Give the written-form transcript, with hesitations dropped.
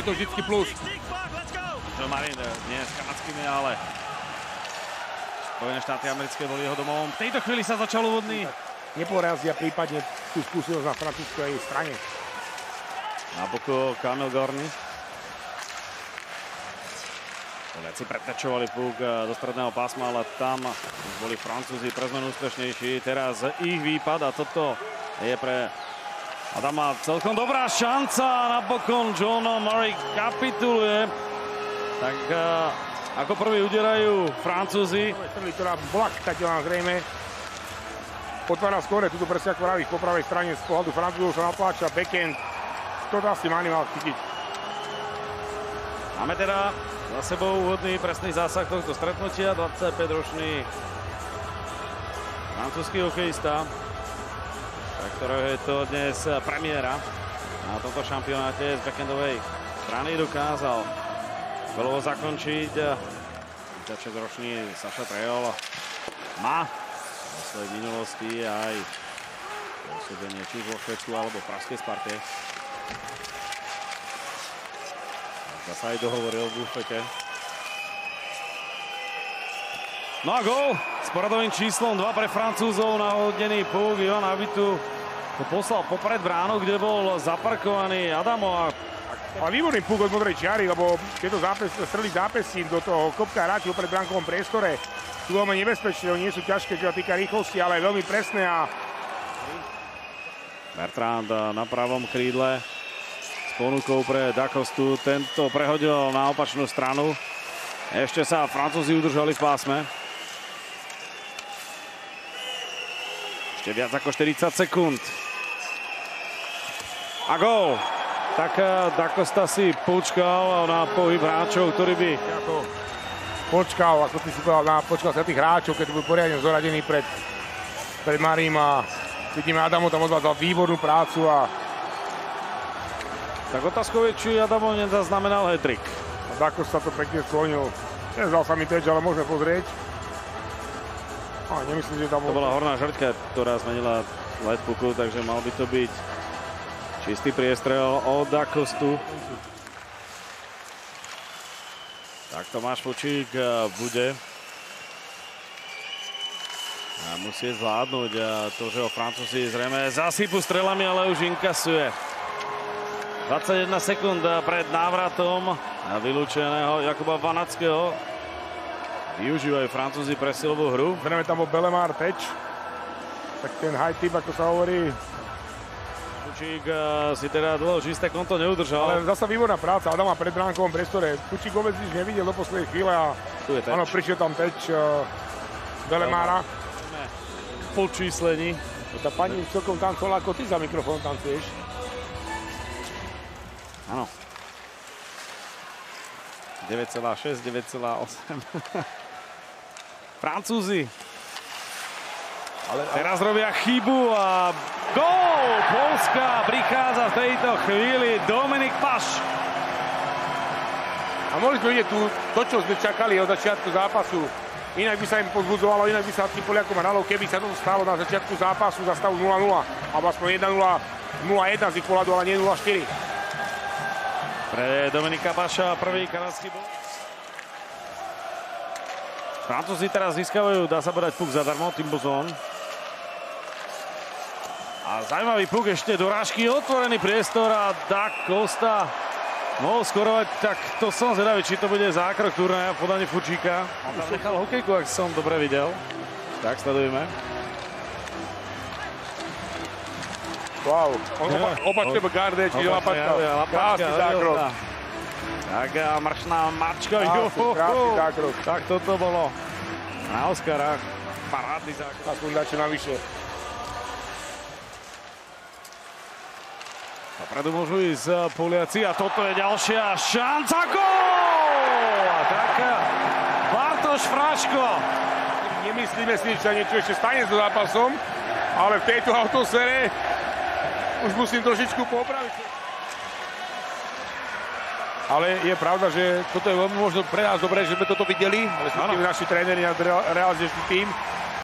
je to vždycky plus. Joe Marin nie s kanadskými, ale Spojené štáty americké boli jeho domovom. V tejto chvíli sa začal úvodný. Neporazia prípadne tú skúsenosť na francúzskej strane. Na boku Kamil Gorny. Poliaci pretečovali puk do stredného pásma, ale tam boli Francúzi pre zmenu úspešnejší. Teraz ich výpad a toto je pre Adama celkom dobrá šanca. Napokon John Murray kapituluje. Tak ako prvý uderajú Francúzi. Ktorá bola chytateľná zrejme. Potvára skore, tuto presne ako vravíš, po pravej strane z pohľadu Francúzov sa napláča backhand. Toto asi Mani mal chytiť. Máme teda za sebou úvodný presný zásah tohto stretnutia. 25-ročný francúzsky hokejista, pre ktorého je to dnes premiéra na tomto šampionáte z backhandovej strany, dokázal golovo zakončiť. 26-ročný Saša Trejol má vo svojej minulosti aj pôsobenie či vo Švédsku alebo v pražskej Sparte. Zasa aj dohovoril v bufete. No a gól s poradovým číslom 2 pre Francúzov. Nahodnený puk Ivan Abitu to poslal popred bránu, kde bol zaparkovaný Adamo. Ale výborný puk od modrej čiary, lebo tieto strely zápesí do toho kopka hráči pred bránkovom priestore sú veľmi nebezpečné, nie sú ťažké, čo sa týka rýchlosti, ale veľmi presné. A Bertrand na pravom krídle s ponukou pre Dacostu. Tento prehodil na opačnú stranu. Ešte sa Francúzi udržali v pásme. Ešte viac ako 40 sekúnd. A gól. Tak Dacosta si počkal na pohyb hráčov, ktorý by... Počkal, ako si povedal, počkal sa tých hráčov, keď bol poriadne zoradený pred Marím a vidíme, Adamo tam odvádzal výbornú prácu a tak otázkou je, či Adamo nezaznamenal hat-trick. A Dacosta to pekne sklonil. Nezdal sa mi teč, ale môžeme pozrieť. A nemyslím, že tam... To bola horná žrtka, ktorá zmenila let puku, takže mal by to byť čistý priestrel od Dacostu. Tak Tomáš Fučík bude musieť zvládnuť to, že ho Francúzi zrejme zasypú strelami, ale už inkasuje. 21 sekúnd pred návratom vylúčeného Jakuba Vanackého. Využívajú Francúzi presilovú hru. Zrejme tam bol Belemar teč. Tak ten high tip, ako sa hovorí. Fučík si teda dlho čisté konto neudržal. Ale zasa výborná práca. Adama pred bránkovom priestore. Fučík vôbec nič nevidel do poslednej chvíle a áno, prišiel tam teč Belemára. Po číslení. Tá pani celkom tancovala, ako ty za mikrofón tancuješ. Áno. 9,6, 9,8. Francúzi. Ale teraz robia chybu a gól! Poľska prichádza v tejto chvíli Dominik Paš. A mohli sme vidieť to, čo sme čakali od začiatku zápasu. Inak by sa im pozbudzovalo, inak by sa tým Poliakom hralo, keby sa to stalo na začiatku zápasu za stavu 0-0. Alebo aspoň 1-0, 0-1 z ich pohľadu, ale nie 0-4. Pre Dominika Paša prvý kanadský bod. Francúzi teraz získavajú, dá sa povedať, puk zadarmo, Timbozón. A zaujímavý puk ešte do rážky, otvorený priestor a Dacosta mohol skorovať, tak to som zvedavý, či to bude zákrok turnaja v podaní Fučíka. On tam nechal hokejku, ak som dobre videl. Tak, sledujeme. Wow, opačne garde, čiže lapačka. Krásny zákrok. Tak mršná mačka. Krásny zákrok. Tak toto bolo na Oscarách. Parádny zákrok. Aspoň dačo navyše. Dopredu môžu ísť Poliaci a toto je ďalšia šanca. Gól! Tak Bartoš Fraško. Nemyslíme si, že niečo ešte stane so zápasom, ale v tejto atmosfére už musím trošičku popraviť. Ale je pravda, že toto je veľmi možno pre nás dobré, že sme toto videli. Ale naši tréneri a realizačný tým